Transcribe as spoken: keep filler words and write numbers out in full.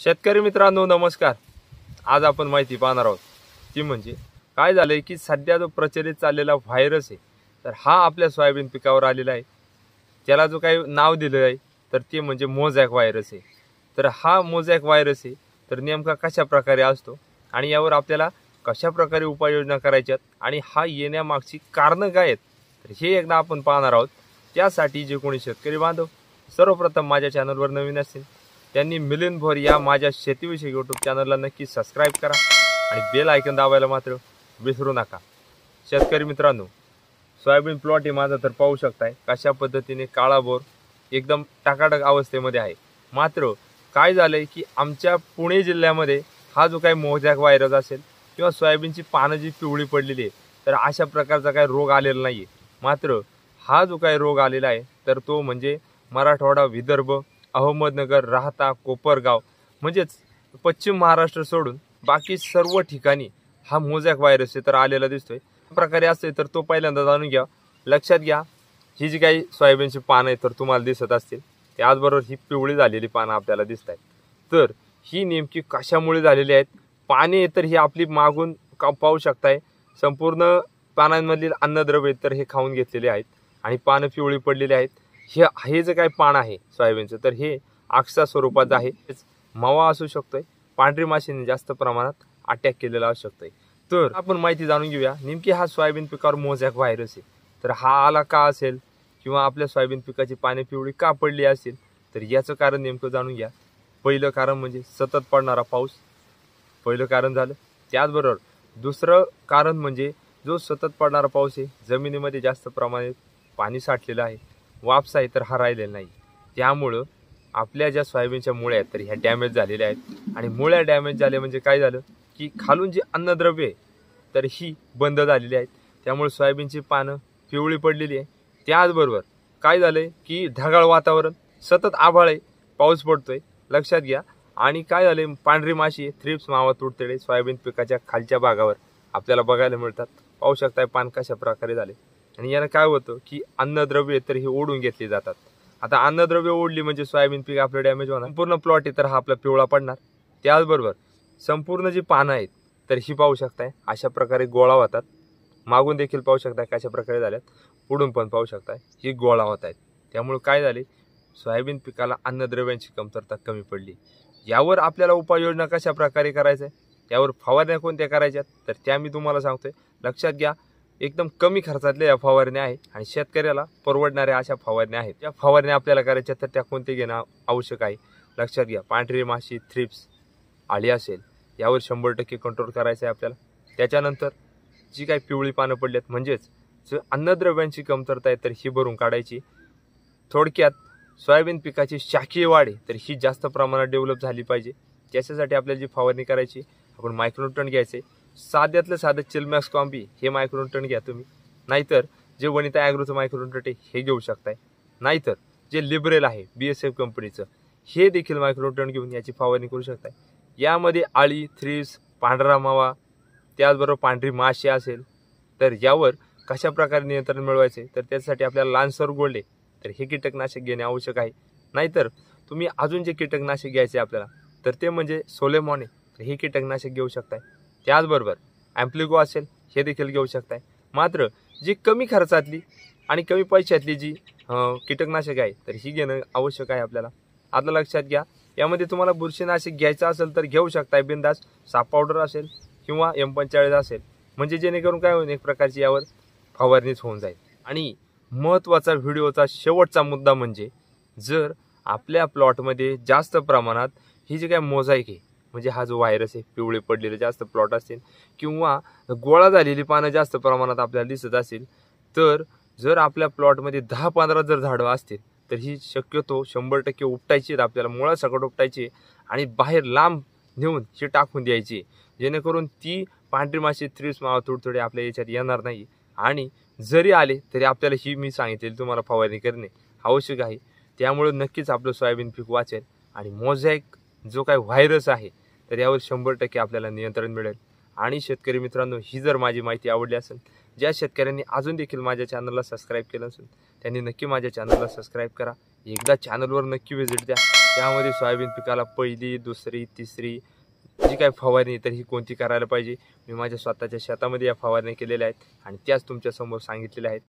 शेतकरी मित्रांनो नमस्कार। आज आपण माहिती पाहणार आहोत ती म्हणजे काय झालंय की सध्या जो प्रचलित चाललेला व्हायरस आहे तर हा आपल्या सोयाबीन पिकावर आलेला आहे। त्याला जो काही नाव दिलं आहे तर ते म्हणजे मोझॅक व्हायरस आहे। तर हा मोझॅक व्हायरस आहे तर नेमका कशा प्रकारे असतो आणि यावर आपल्याला कशा प्रकारे उपाययोजना करायच्यात आणि हा येण्यामागची कारणं काय आहेत तर हे एकदा आपण पाहणार आहोत। त्यासाठी जे कोणी शेतकरी बांधव सर्वप्रथम माझ्या चॅनलवर नवीन असतील त्यांनी मिलिंद भोर या माझ्या शेतीविषयी यूट्यूब चॅनलला नक्की सबस्क्राइब करा आणि बेल आयकॉन दाबायला मात्र विसरू नका। शेतकरी मित्रांनो सोयाबीन प्लॉट हे माझा तर पाहू शकताय कशा पद्धतीने काळा बोर एकदम टाकाटक अवस्थेमध्ये आहे। मात्र काय झालंय की आमच्या पुणे जिल्ह्यामध्ये हा जो काही मोझॅक व्हायरस असेल किंवा सोयाबीनची पानं जी पिवळी पडलेली आहे तर अशा प्रकारचा काही रोग आलेला नाहीये। मात्र हा जो काही रोग आलेला आहे तर तो म्हणजे मराठवाडा, विदर्भ, अहमदनगर, राहता, कोपरगाव म्हणजेच पश्चिम महाराष्ट्र सोडून बाकी सर्व ठिकाणी हा मोझॅक व्हायरस तर आलेला दिसतोय। प्रकारे असते तर तो पहिल्यांदा जाणून घ्या। लक्षात घ्या ही जी काही सोयाबीनची पानं आहेत तर तुम्हाला दिसत असतील त्याचबरोबर ही पिवळी झालेली पानं आपल्याला दिसत आहेत। तर ही नेमकी कशामुळे झालेली आहेत पाने तर ही आपली मागून पाहू शकताय संपूर्ण पानांमधील अन्नद्रव्य तर हे खाऊन घेतलेले आहेत आणि पानं पिवळी पडलेली आहेत। हे हे जे काही पान आहे सोयाबीनचं तर हे आक्सा स्वरूपात आहे। मावा असू शकतोय, पांढरी माशीने जास्त प्रमाणात अटॅक केलेला असू शकतोय। तर आपण माहिती जाणून घेऊया नेमकी हा सोयाबीन पिकावर मोझॅक व्हायरस आहे तर हा आला का असेल किंवा आपल्या सोयाबीन पिकाची पाने पिवळी का पडली असेल तर याचं कारण नेमकं जाणून घ्या। पहिलं कारण म्हणजे सतत पडणारा पाऊस, पहिलं कारण झालं। त्याचबरोबर दुसरं कारण म्हणजे जो सतत पडणारा पाऊस आहे जमिनीमध्ये जास्त प्रमाणात पाणी साठलेलं आहे, वापसा आहे तर हा राहिलेला नाही। त्यामुळं आपल्या ज्या सोयाबीनच्या मुळ्या आहेत तर ह्या डॅमेज झालेल्या आहेत आणि मुळ्या डॅमेज झाल्या म्हणजे काय झालं की खालून जी अन्नद्रव्य आहे तर ही बंद झालेली आहेत। त्यामुळे सोयाबीनची पानं पिवळी पडलेली आहे। त्याचबरोबर काय झालंय की ढगाळ वातावरण, सतत आभाळ आहे, पाऊस पडतोय लक्षात घ्या। आणि काय झाले पांढरी माशी, थ्रिप्स, मावा, तुडतडे सोयाबीन पिकाच्या खालच्या भागावर आपल्याला बघायला मिळतात। पाहू शकताय पान कशा प्रकारे झाले आणि यानं काय होतं की अन्नद्रव्य तर हे ओढून घेतली जातात। आता अन्नद्रव्य ओढली म्हणजे सोयाबीन पीक आपलं डॅमेज होणार, संपूर्ण प्लॉट तर हा आपला पिवळा पडणार। त्याचबरोबर संपूर्ण जी पानं आहेत तर ही पाहू शकताय अशा प्रकारे गोळा होतात। मागून देखील पाहू शकताय कशा प्रकारे झाल्यात, पुढून पण पाहू शकताय ही गोळा होत आहेत। त्यामुळे काय झाले सोयाबीन पिकाला अन्नद्रव्यांची कमतरता कमी पडली। यावर आपल्याला उपाययोजना कशा प्रकारे करायचं आहे, यावर फवारण्या कोणत्या करायच्यात तर त्या मी तुम्हाला सांगतोय। लक्षात घ्या एकदम कमी खर्चातल्या या फवारण्या आहे आणि शेतकऱ्याला परवडणाऱ्या अशा फवारण्या आहेत। या फवारण्या आपल्याला करायच्या तर त्या कोणते घेणं आवश्यक आहे लक्षात घ्या। पांढरी माशी, थ्रिप्स, आळी असेल यावर शंभर टक्के कंट्रोल करायचं आहे आपल्याला। त्याच्यानंतर जी काही पिवळी पानं पडलेत म्हणजेच जो अन्नद्रव्यांची कमतरता आहे तर ही भरून काढायची। थोडक्यात सोयाबीन पिकाची शाखीय वाढ आहे तर ही जास्त प्रमाणात डेव्हलप झाली पाहिजे। त्याच्यासाठी आपल्याला जी फवारणी करायची आपण मायक्रोन्यूटन घ्यायचे, साध्यातलं साधं चिलमॅक्स कॉम्बी हे मायक्रोन्यूटन घ्या तुम्ही, नाहीतर जे वनिता ॲग्रोचं मायक्रोन्यूटन आहे हे घेऊ शकताय, नाहीतर जे लिबरेल आहे बी एस एफ कंपनीचं हे देखील मायक्रोन्यूटन घेऊन याची फवारणी करू शकताय। यामध्ये आळी, थ्रिप्स, पांढरा मावा त्याचबरोबर पांढरी माशी असेल तर यावर कशा प्रकारे नियंत्रण मिळवायचे तर त्यासाठी आपल्याला लान्सर गोल्ड तर हे कीटकनाशक घेणे आवश्यक आहे। नाहीतर तुम्ही अजून जे कीटकनाशक घ्यायचे आपल्याला तर ते म्हणजे सोलेमॉन आहे हे कीटकनाशक घेऊ शकताय। त्याचबरोबर ॲम्प्लिगो असेल हे देखील घेऊ शकताय। मात्र जी कमी खर्चातली आणि कमी पैशातली जी कीटकनाशक आहे तर ही घेणं आवश्यक आहे आपल्याला। आता लक्षात घ्या यामध्ये तुम्हाला बुरशीनाशक घ्यायचं असेल तर घेऊ शकताय बिंदास, साप पावडर असेल किंवा एम पंचेचाळीस असेल म्हणजे जेणेकरून काय होईल एक प्रकारची यावर फवारणीच होऊन जाईल। आणि महत्त्वाचा व्हिडिओचा शेवटचा मुद्दा म्हणजे जर आपल्या प्लॉटमध्ये जास्त प्रमाणात ही जी काय मोझॅक आहे म्हणजे हा जो व्हायरस आहे पिवळे पडलेले जास्त प्लॉट असतील किंवा गोळा झालेली पानं जास्त प्रमाणात आपल्याला दिसत असेल तर जर आपल्या प्लॉटमध्ये दहा पंधरा जर झाडं असतील तर ही शक्यतो शंभर टक्के उपटायची आहेत आपल्याला, मुळासकट उपटायची आणि बाहेर लांब नेऊन ही टाकून द्यायची जेणेकरून ती पांढरी माशी, थ्रिप्स, मावा, तुडतुडे आपल्या याच्यात येणार नाही। आणि जरी आले तरी आपल्याला ही मी सांगितलेली तुम्हाला फवारणी करणे आवश्यक आहे। त्यामुळे नक्कीच आपलं सोयाबीन पीक वाचेल आणि मोझॅक जो काही व्हायरस आहे तर यावर शंभर टक्के आपल्याला नियंत्रण मिळेल। आणि शेतकरी मित्रांनो ही जर माझी माहिती आवडली असेल ज्या शेतकऱ्यांनी अजून देखील माझ्या चॅनलला सबस्क्राईब केलं नसेल त्यांनी नक्की माझ्या चॅनलला सबस्क्राईब करा. एकदा चॅनलवर नक्की व्हिजिट द्या. त्यामध्ये सोयाबीन पिकाला पहिली दुसरी तिसरी जी काही फवारणी तर ही कोणती करायला पाहिजे मी माझ्या स्वतःच्या शेतामध्ये या फवारणी केलेल्या आहेत आणि त्याच तुमच्यासमोर सांगितलेल्या आहेत.